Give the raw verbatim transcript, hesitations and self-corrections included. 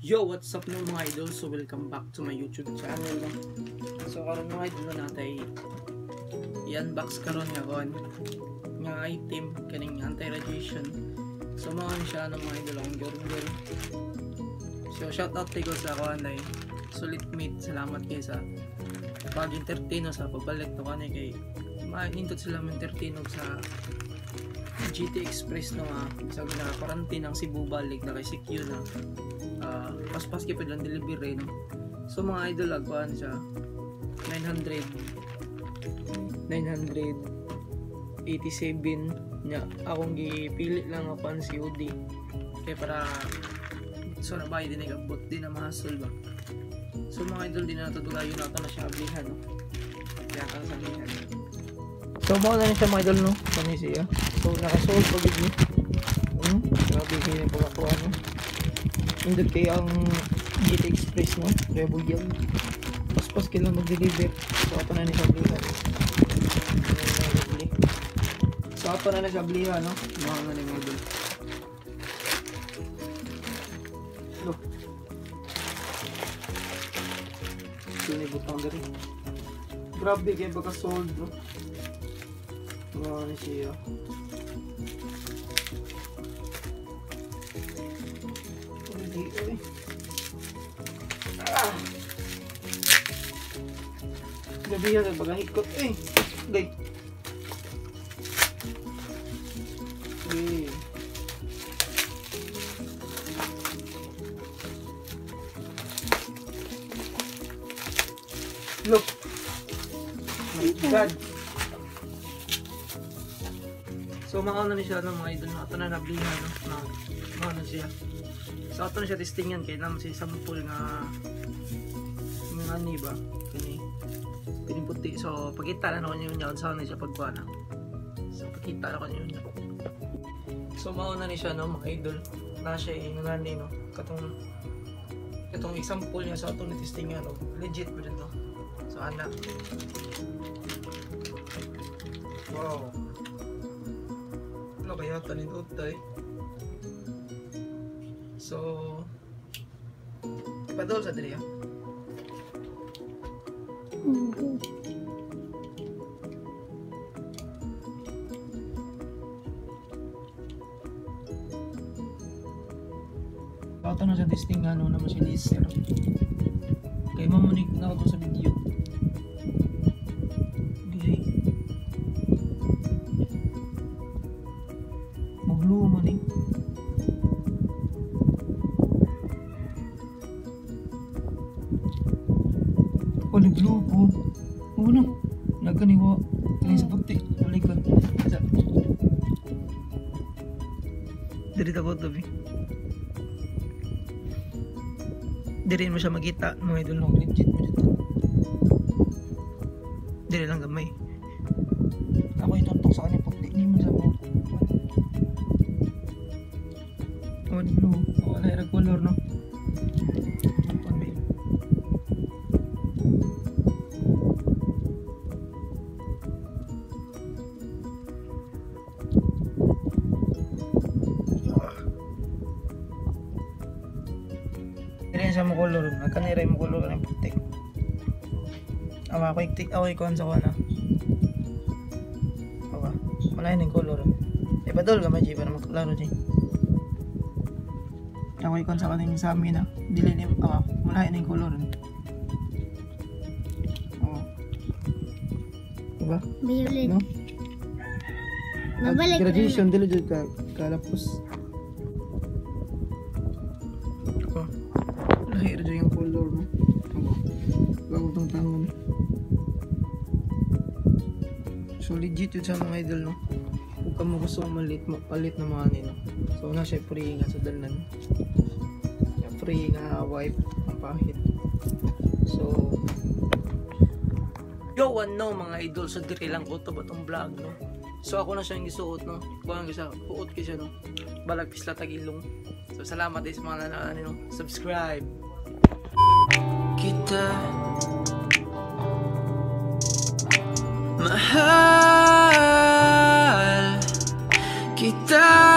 Yo, what's up no mga idol? So welcome back to my YouTube channel no? So karon mga idol natay i-unbox karon nga kon nga item kaning anti-radiation. So mao ni siya no mga idol akong order. So shout out to ko sa kuan ay Solid Mate. Salamat kay sa pag-entertain sa pagbalik to kanay kay mahintot sila entertain sa G T Express no nga sa naka-quarantine ang Cebu balik na kay C Q na uh, pas-pas kipid lang delivery no. So mga idol agwan siya nine hundred nine eighty-seven nya akong gipili lang ako ang C O D kay para so na bay din igabot din na mahasol ba. So mga idol din na natutugayon nato na siya ablihan no. Kaya kan sa ablihan. So mao na siya mga idol no. Kani siya. So naka-solve pag gid ni. Hmm, grabe kay pagkakuha no. Indot kay ang G T Express no. Rebel yan. Pas-pas kailan mag-deliver. So ato na ni siya ablihan. So ato na ni siya ablihan no. Mao na ni mga idol. Look. Sini butang dari. Grabe kay pagka-solve no. Mao ni siya. Hindi eh. Ah. Gabi yan nagpagahikot eh. Gay. Gay. Look. My God. So makauna ni siya ng mga idol na ito na nablihan no? Na makauna siya. So ito na siya testingan kaya naman siya sample nga nga ni ba? Kini kini puti. So pagkita na ako niyo niya saan na siya pagkuha na. So pagkita na ako niyo niya. So makauna ni siya no mga idol na siya yung nga ni no? Katong itong example niya sa ito na testingan no? Legit po dito. So anak. Wow. Ano kaya tanin utay? So ipadol sa diri ah. Mm-hmm. Ato na sa testing ano naman si Lister. Kay mamunik na ako sa video. Magluo man eh. Oh, nagluo po. Oo na. Nagkaniwa. Kaya sa puti. Malikod. Dari takot tabi. Dari mo siya magkita. Mga idol no. Legit mo dito. Dari lang gamay. Ako itutok sa kanya puti. Hindi mo sa mo. Oh, blue. Oh, naira color no. Dire sa mo color, kanira mo color ng puti. Awa ko iktik away ko sa kuana. Awa, malay ning color. E badol gamay ji para maklaro ji. Away kon sa kaning sa amin na dili ni awa malay ning color. Oh. Diba? Violet. No? Mabalik. Graduation dili jud ka kalapos. Oh. Lahir jud yung color no. Oh. Bago tong tangon. So legit yun sa mga idol no. Kung ka mo gusto malit, palit na mga nino. So na siya free nga sa dalan. Free nga wipe ang pahit. So yo ano mga idol sa so, dire lang ko to batong vlog no. So ako na siya yung gisuot no. Kuha nga siya, puot ko siya no. Balag pisla tagilong. So salamat din sa mga nanonood no. Subscribe. Kita mahal kita